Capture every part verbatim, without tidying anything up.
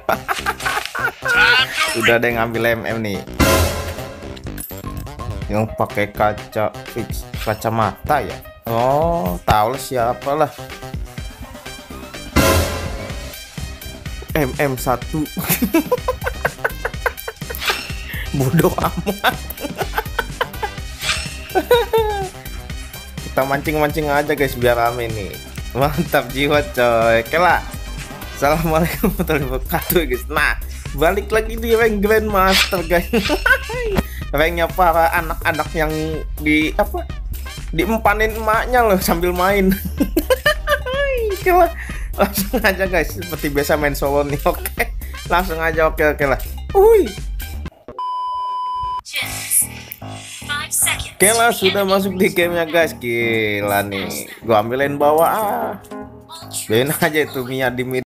Udah ada yang ngambil M M nih. Yang pakai kaca fix kacamata ya. Oh, tahu lah siapa lah. M M satu. Bodoh amat. Kita mancing-mancing aja guys biar rame nih. Mantap jiwa coy. Oke lah. Assalamualaikum warahmatullahi wabarakatuh guys. Nah, balik lagi di rank Grandmaster guys. Ranknya para anak-anak yang di apa? Diempanin emaknya loh sambil main. Oke lah. Langsung aja guys, seperti biasa main solo nih. Oke. Langsung aja oke oke lah. Uy. Oke lah, sudah masuk di gamenya guys. Gila nih, gua ambilin bawah ah. Biarin aja itu Mia di mid.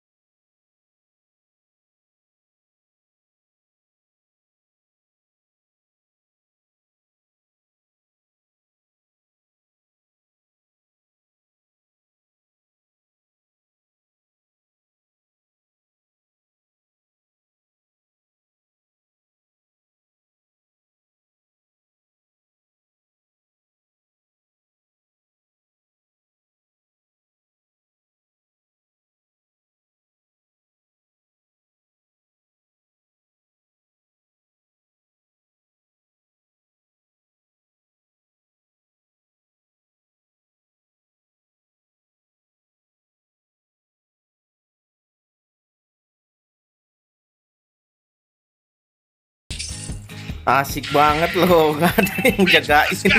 Asik banget loh, nggak ada yang jagain.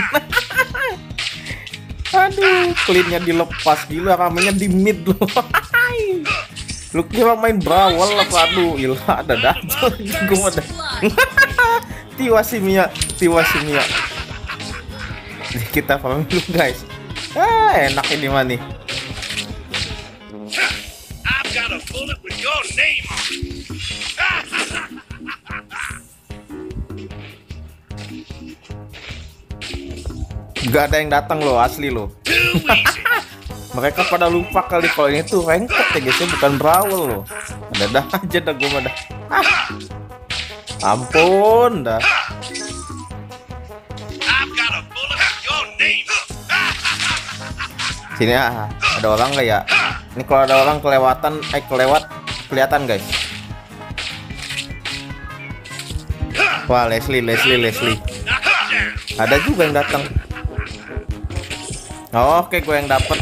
Aduh, cleannya dilepas gila, ramenya di mid loh. Lu kira main brawl apa? Aduh, ilah ada dajal. Gua ada. Tiwa si Mia, tiwa si Mia. Kita farming dulu guys. Ah, enak ini mah nih. Gak ada yang datang loh, asli loh. Mereka pada lupa kali kalau ini tuh ranked ya guys, bukan brawl loh. Ada dah aja dah gue mah dah. Ah. Ampun dah. Sini ah, ada orang nggak ya? Ini kalau ada orang kelewatan, eh kelewat kelihatan guys. Wah, Leslie, Leslie, Leslie. Ada juga yang datang. Oh, oke, gue yang dapet.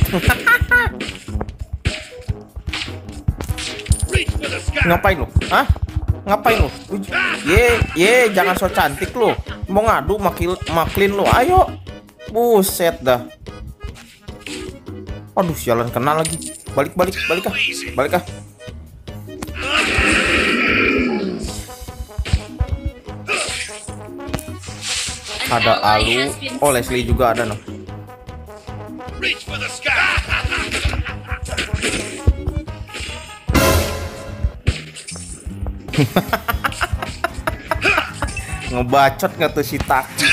Ngapain lu? Hah? Ngapain lu? Ye, ye, jangan so cantik lu. Mau ngadu makil, maklin lu. Ayo. Buset dah. Aduh, sialan kena lagi. Balik, balik, balik ah. Balik ah. Ada Alu. Oh, Leslie juga ada noh. Ngebacot nggak tuh si Taki?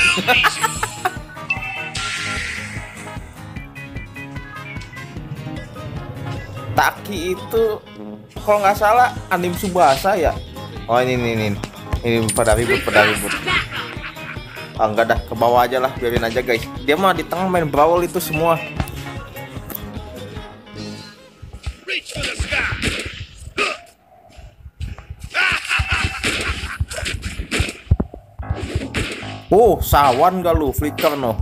Taki itu kalau nggak salah anim Subasa ya. Oh ini ini ini, ini pada ribut pada ribut. Ah, enggak dah, ke bawah aja lah, biarin aja guys. Dia mah di tengah main brawl itu semua. Oh, sawan gak lu, flicker no.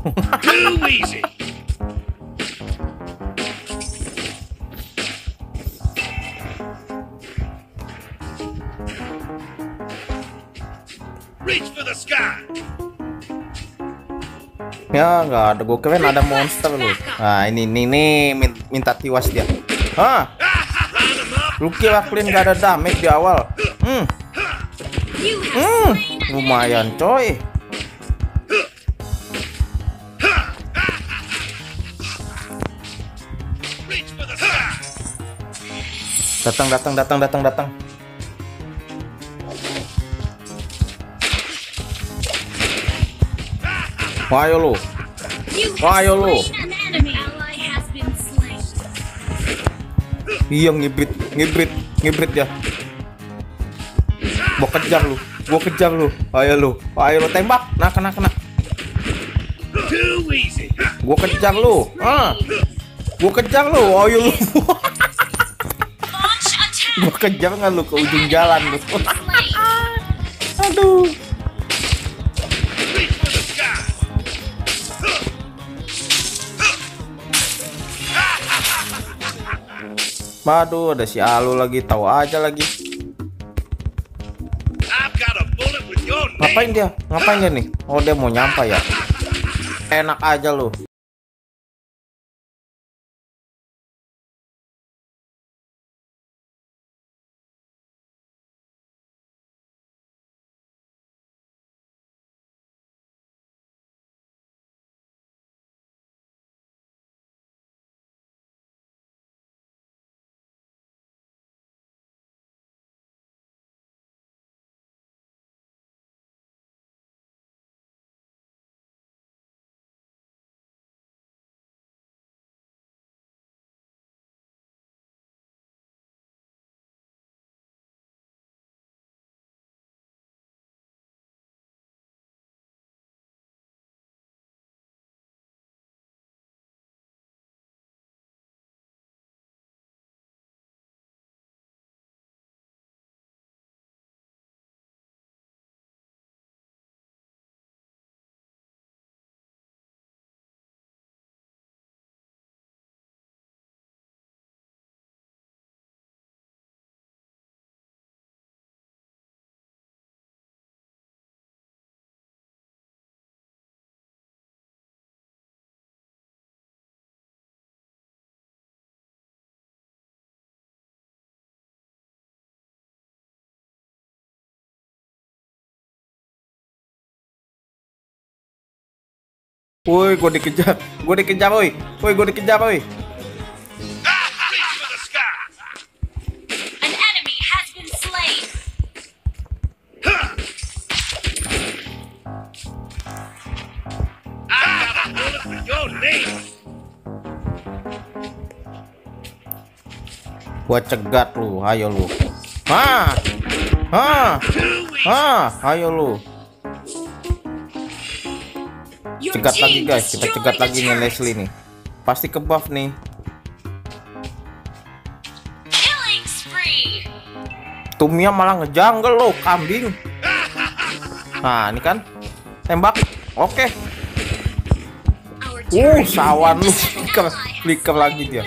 Reach for the sky. Ya nggak ada, gue keren ada monster loh. Nah ini ini nih minta tiwas dia. Hah? Lu kira clean gak ada damage di awal? Hmm. Hmm. Lumayan coy. Datang datang datang datang datang. Wah, ayo lu. Wah, ayo lu. Iya ngibrit, ngibrit, ngibrit ya. Gua kejar lu, gua kejar lu. Ayo lu, ayo lu tembak. Nah, kena kena. Gua kejar lu. Ah. Gua kejar lu. Ayo lu. Gua kejar nggak lu ke ujung jalan lu. Aduh. Waduh, ada si Alu lagi, tahu aja lagi. Ngapain dia? Ngapain dia nih? Oh, dia mau nyampe ya. Enak aja lu. Woi, gue dikejar, gue dikejar, woi, woi, gue dikejar, woi. An enemy has been slain. Gua cegat lu, ayo lu. Ah, ah, ah, ayo lu. Cegat lagi guys, kita cegat lagi nih Leslie nih. Pasti ke buff nih. Tumia malah ngejungle lo, kambing. Nah, ini kan tembak. Oke. Uh, sawan lu. Flicker, flicker lagi dia.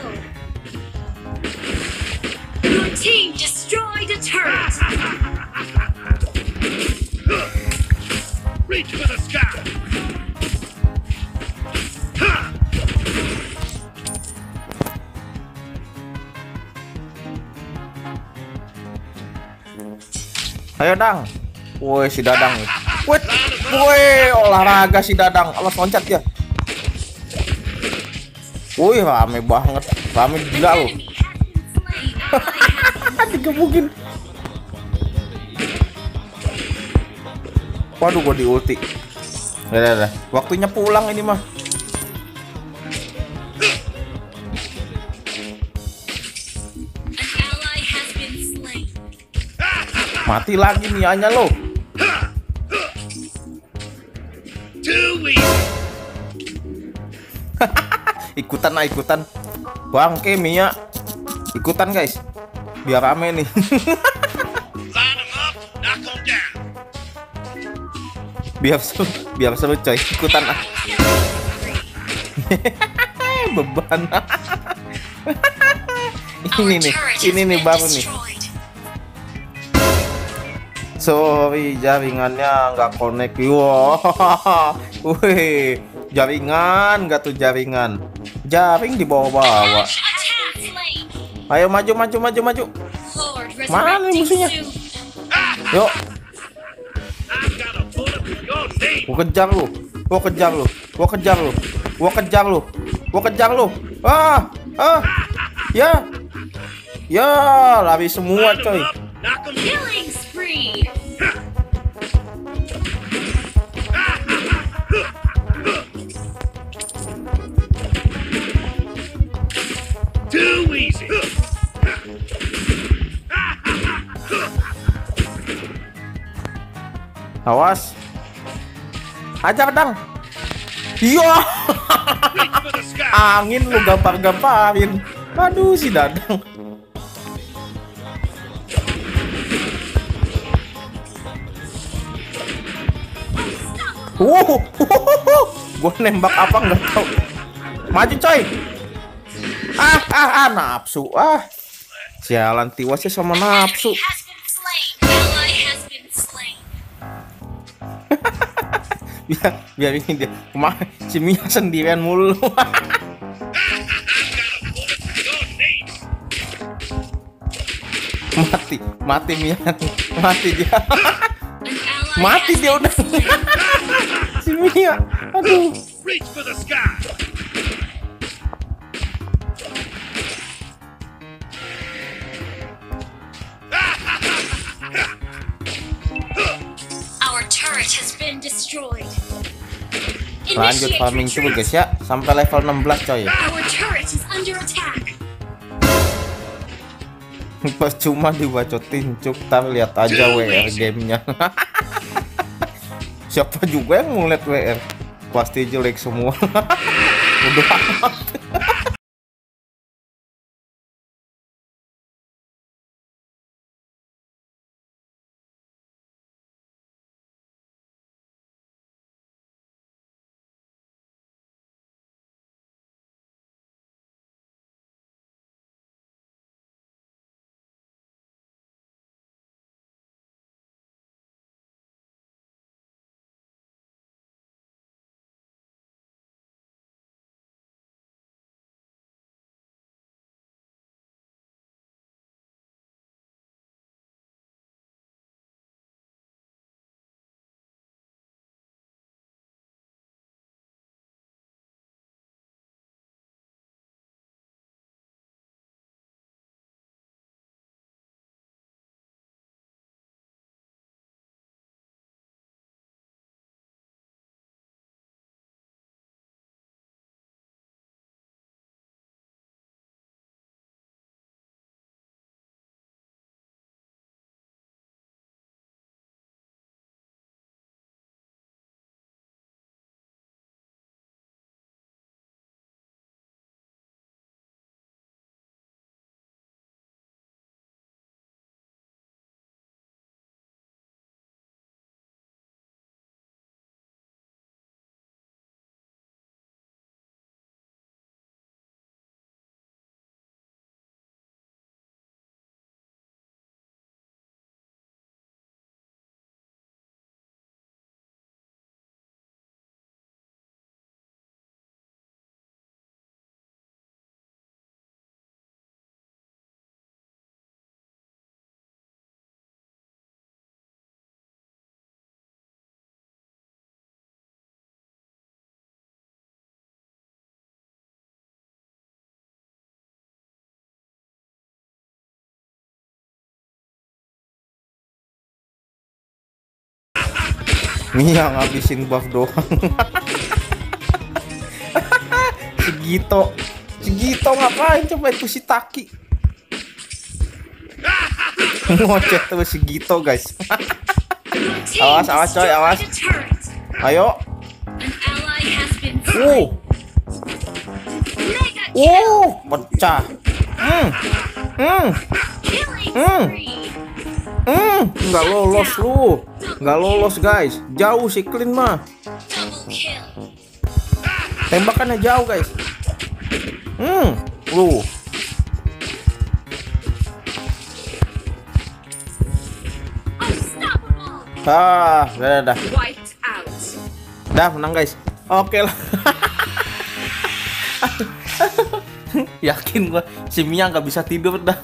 Reach for the sky. Ayo Dang. Woi si Dadang nih. Woi, woi olahraga si Dadang. Awas loncat ya. Woi rame banget. Rame gila lo. Digebukin. Waduh gua di ulti. Ya, ya, waktunya pulang ini mah. Mati lagi nih hanya lo. Ikutan lah ikutan. Bangke Mia. Ikutan guys. Biar rame nih. Biar seru, biar seru coy. Ikutan ah. Beban. Ini nih, ini nih baru nih. Sorry jaringannya nggak connect. Wow, wih, jaringan nggak tuh jaringan. Jaring dibawa-bawa. Ayo maju maju maju maju. Mana nih musuhnya? Yuk. Gua kejar lu. Gua kejar lu. Gua kejar lu. Gua kejar lu. Gua kejar lu. Ah, ah. Ya. Ya, lari semua coy. Killing spree. Too easy. Awas. Ajar dang. Iya. Reach for the sky. Angin lu gampar-gamparin. Aduh si Dadang. Wow. Gua nembak apa nggak tahu. Maju coy. Ah ah ah nafsu ah. Sialan tiwasnya sama nafsu. Enemy has been slain. Ally has been slain. biar biar ini dia kemarin si Mia sendirian mulu. mati mati Mia mati dia. An ally Mati has dia been udah. slain. Si Mia aduh. Reach for the sky. Our turret has been destroyed. Lanjut Initiate farming dulu retreat. guys ya sampai level enam belas coy. Our turret is under attack. Percuma dibacotin cuk, tar lihat aja W R gamenya. Siapa juga yang ngeliat W R, pasti jelek semua. Udah amat. Mia ngabisin buff doang. Segito, Segito ngapain coba itu si Taki? Ngocet terus Segito guys. Your team Awas, awas, coy, destroyed awas. a turret. Ayo, An ally has been uh, slain. Mega kill. uh, pecah. Hmm, hmm, Killing Hmm. spree. hmm, nggak lolos lu, nggak lolos guys. Jauh si Clean mah. Double kill. Tembakannya jauh guys. Hmm, lu. Unstoppable. Ah, dah, dah, dah. Wiped out. Dah menang guys. Oke lah. Yakin gua si Mia nggak bisa tidur dah.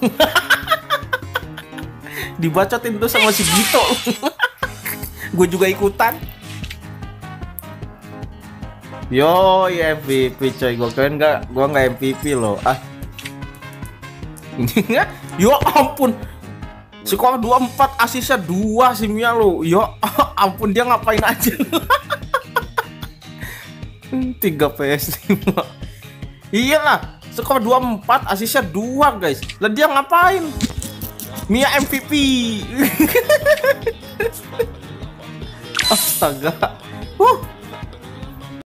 Dibacotin tuh sama si Gito. Gue juga ikutan. Yo, M V P coy. Gue keren nggak? Gue nggak M V P loh. Ah. Yo ampun. Skor dua empat, asisnya dua si Mia lo. Yo ampun, dia ngapain aja. tiga P S lima. Iyalah, skor dua empat, asisnya dua guys. Lah dia ngapain? Mia M V P. Astaga.